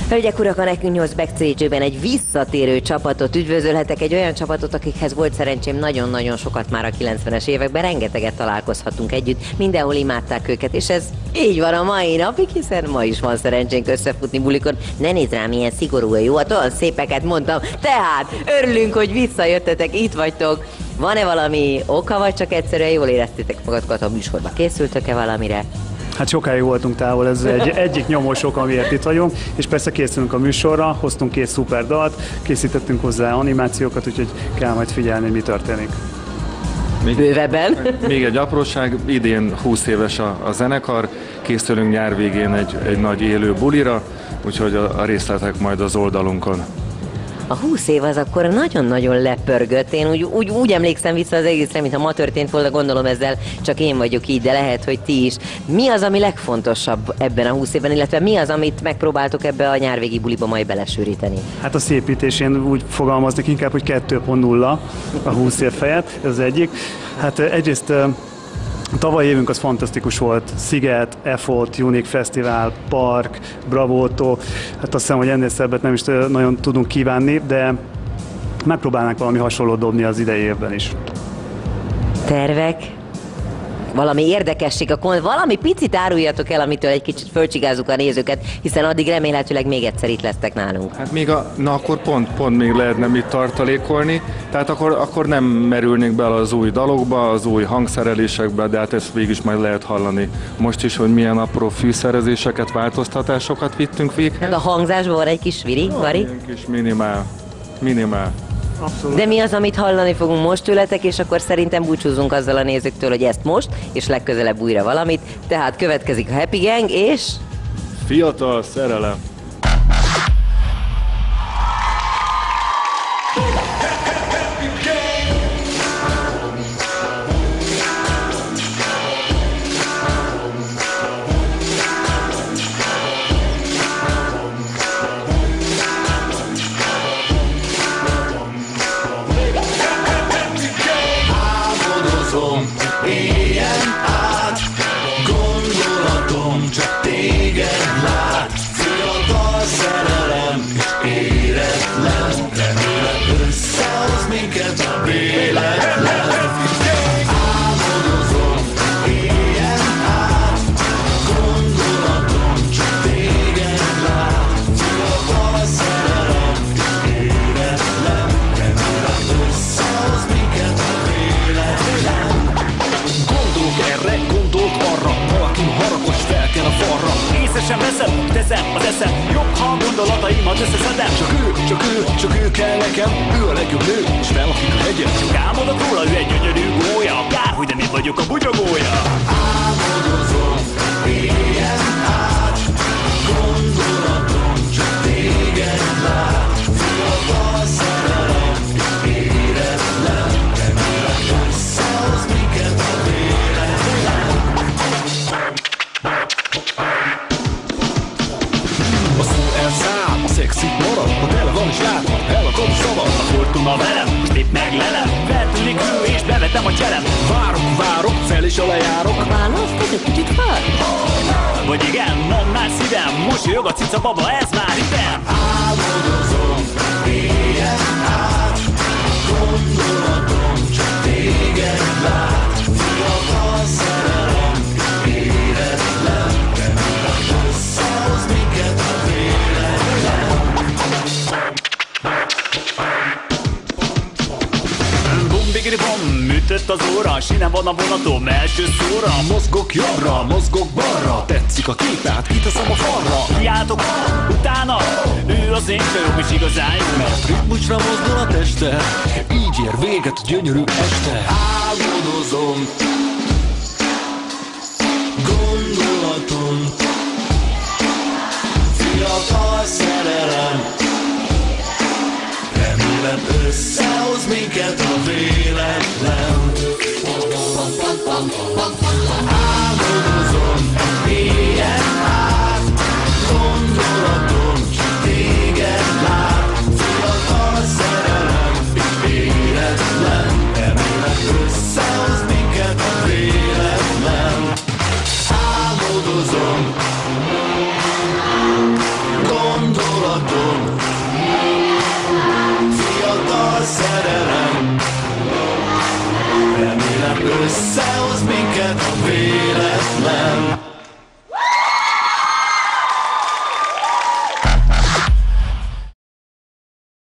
Hölgyek, urak, a nekünk 8 backstage-ben egy visszatérő csapatot üdvözölhetek, egy olyan csapatot, akikhez volt szerencsém nagyon-nagyon sokat már a 90-es években, rengeteget találkozhatunk együtt, mindenhol imádták őket, és ez így van a mai napig, hiszen ma is van szerencsénk összefutni bulikon. Ne nézd rám, milyen szigorúan jó, hát olyan szépeket mondtam, tehát örülünk, hogy visszajöttetek, itt vagytok. Van-e valami oka, vagy csak egyszerűen jól éreztétek magatokat a műsorba? Készültök-e valamire? Hát sokáig voltunk távol, ez egyik nyomós ok, amiért itt vagyunk, és persze készülünk a műsorra, hoztunk 2 szuper dalt, készítettünk hozzá animációkat, úgyhogy kell majd figyelni, mi történik. Bővebben. Még egy apróság, idén 20 éves a zenekar, készülünk nyár végén egy nagy élő bulira, úgyhogy a részletek majd az oldalunkon. A 20 év az akkor nagyon-nagyon lepörgött. Én úgy emlékszem vissza az egészre, mintha ma történt volna, gondolom ezzel csak én vagyok így, de lehet, hogy ti is. Mi az, ami legfontosabb ebben a 20 évben, illetve mi az, amit megpróbáltok ebbe a nyárvégi buliba majd belesűríteni? Hát a szépítés, én úgy fogalmaznék inkább, hogy 2.0 a 20 év helyett, ez az egyik. Hát egyrészt tavaly évünk az fantasztikus volt. Sziget, EFOT, Unique Fesztivál, Park, Bravótó. Hát azt hiszem, hogy ennél szebbet nem is nagyon tudunk kívánni, de megpróbálnánk valami hasonlót dobni az idei évben is. Tervek? Valami érdekesség, valami picit áruljatok el, amitől egy kicsit fölcsigázzuk a nézőket, hiszen addig remélhetőleg még egyszer itt lesztek nálunk. Hát még akkor pont még lehetne mit tartalékolni, tehát akkor nem merülnék bele az új dalokba, az új hangszerelésekbe, de hát ezt végig is majd lehet hallani most is, hogy milyen apró fűszerezéseket, változtatásokat vittünk véghez. A hangzásban van egy kis vari? Egy kis minimál. Abszolút. De mi az, amit hallani fogunk most tőletek, és akkor szerintem búcsúzunk azzal a nézőktől, hogy ezt most, és legközelebb újra valamit. Tehát következik a Happy Gang, és... Fiatal szerelem. Éljen át, gondolatom csak téged lát. Fiatal szerelem és éretlen, remélem összehoz minket a véletlen. Álmodozom, éljen át, gondolatom csak téged lát. Fiatal szerelem és éretlen, remélem összehoz minket a véletlen. Gondolok erre, gondolok arra, valaki haragos fel kell a falra. Észre sem veszem, teszem az eszem, jobb, ha a gondolataimat összeszedem. Csak ő kell nekem, ő a legjobb nő, és felakik a hegyet. Csak álmodok róla, ő egy gyönyörű gólya, kár, hogy nem én vagyok a bugyogója. Álmodozom, éljen át, gondolatom csak téged lát. Fiatal szerelem és éretlen, remélem összehoz minket a véletlen. A szó elszáll, a szexi marad, ha tele van és látod, elakad szabad. A fortuna velem, most épp meglelem, feltűnik ő és bevetem a cselem. Várok, fel és alajárok. Választod egy kicsit fel? Vagy igen, mondd már szívem, mosolyog a cica baba, ez már idem. Álmodozom, éljen át, gondolatom csak téged lát. Fiatal szerelem és éretlen, remélem összehoz minket a véletlen. Bum-bigiri-bum, ütött az óra, sinem van a vonatom első szóra. Mozgok jobbra, mozgok balra, tetszik a képát, kiteszem a falra. Kiáltok utána, ő az én csajom is igazán jó. Mert ritmusra mozdul a teste, így ér véget a gyönyörű este. Álmodozom,